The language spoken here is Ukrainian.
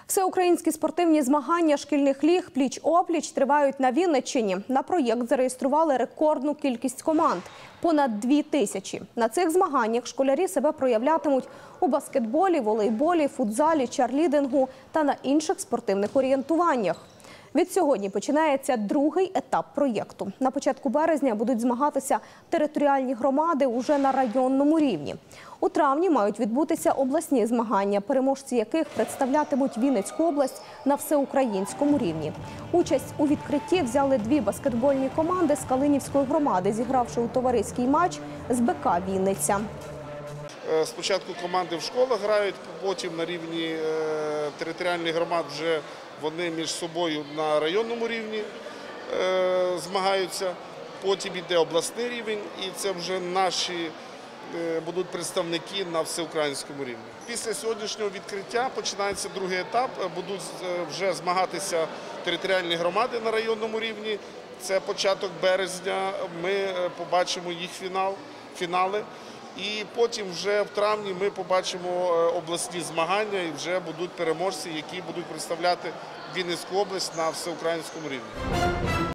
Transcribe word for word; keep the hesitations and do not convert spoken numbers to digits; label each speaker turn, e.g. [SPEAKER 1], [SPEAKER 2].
[SPEAKER 1] Всеукраїнські спортивні змагання шкільних ліг «Пліч-опліч» тривають на Вінниччині. На проєкт зареєстрували рекордну кількість команд – понад дві тисячі. На цих змаганнях школярі себе проявлятимуть у баскетболі, волейболі, футзалі, черлідингу та на інших спортивних орієнтуваннях. Від сьогодні починається другий етап проєкту. На початку березня будуть змагатися територіальні громади уже на районному рівні. У травні мають відбутися обласні змагання, переможці яких представлятимуть Вінницьку область на всеукраїнському рівні. Участь у відкритті взяли дві баскетбольні команди з Калинівської громади, зігравши у товариський матч з БК «Вінниця».
[SPEAKER 2] Спочатку команди в школах грають, потім на рівні територіальних громад вже вони між собою на районному рівні змагаються. Потім йде обласний рівень, і це вже наші будуть представники на всеукраїнському рівні. Після сьогоднішнього відкриття починається другий етап. Будуть вже змагатися територіальні громади на районному рівні. Це початок березня, ми побачимо їх фінал, фінали. І потім вже в травні ми побачимо обласні змагання і вже будуть переможці, які будуть представляти Вінницьку область на всеукраїнському рівні.